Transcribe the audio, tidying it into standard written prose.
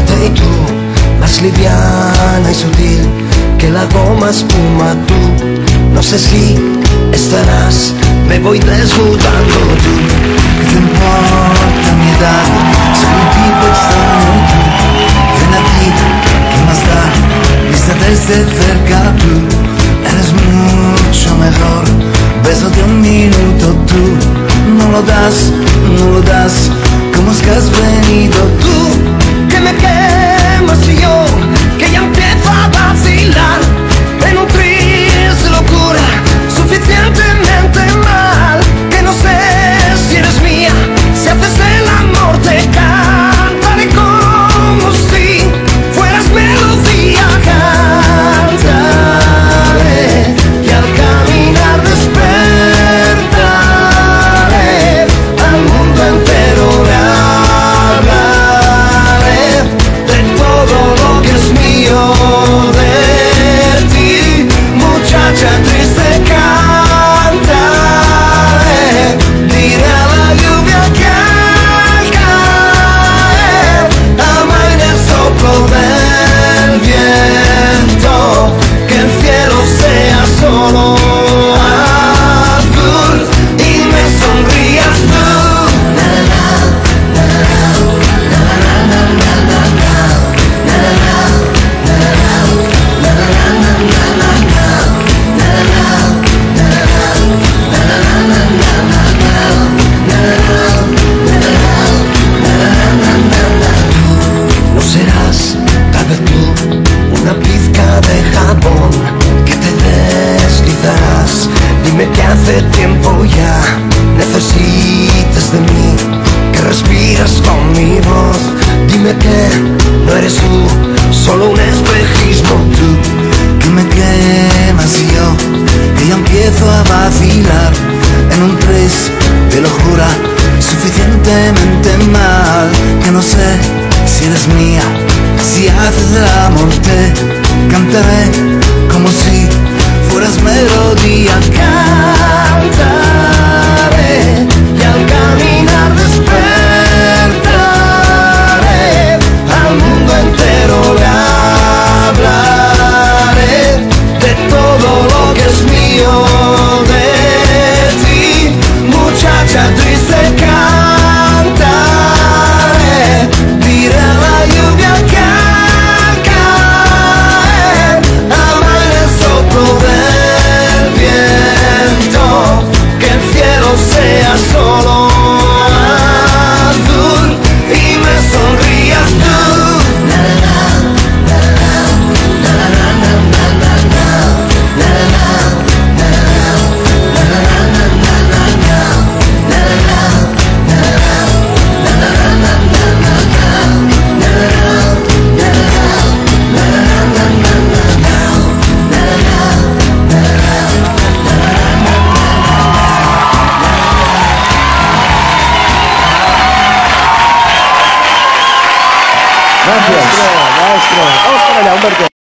fuerte y tú, más liviana y sutil que la goma espuma tú. No sé si estarás, me voy desnudando tú. ¿Qué te importa mi edad? Soy un tipo extraño y tú. Ven aquí, ¿qué más da? Vista desde cerca tú. Eres mucho mejor. Beso de un minuto tú. No lo das, no lo das. ¿Cómo es que has venido tú? Que me quemas y yo, que ya empiezo a vacilar en un tris de locura, suficientemente mal, que no sé si eres mía. Si haces el amor te cantaré como si fueras melodía. Cantaré y al caminar despertaré al mundo entero. Le hablaré de todo lo que es mío, de ti, muchacha triste. Cantaré, diré a la lluvia que al caer ama en el soplo del viento, que el cielo sea solo azul y me sonrías tú. No serás, tal vez tú, una pizca de jabón que te deslizarás. Dime que hace tiempo ya necesitas de mí, que respiras con mi voz. Dime que no eres tú, solo un espejismo tú. Que me quemas y yo, que ya empiezo a vacilar en un tris de locura, suficientemente mal, que no sé si eres mía. Si haces el amor te cantaré como si fueras melodía. Cantaré y al caminar despertaré al mundo entero. Le hablaré de todo lo que es mío, de ti, muchacha triste. Cantaré, diré a la lluvia que al caer ama en el soplo del viento, que el cielo sea solo azul y me sonrías tú. Maestro, maestro. Vamos con ella, Umberto.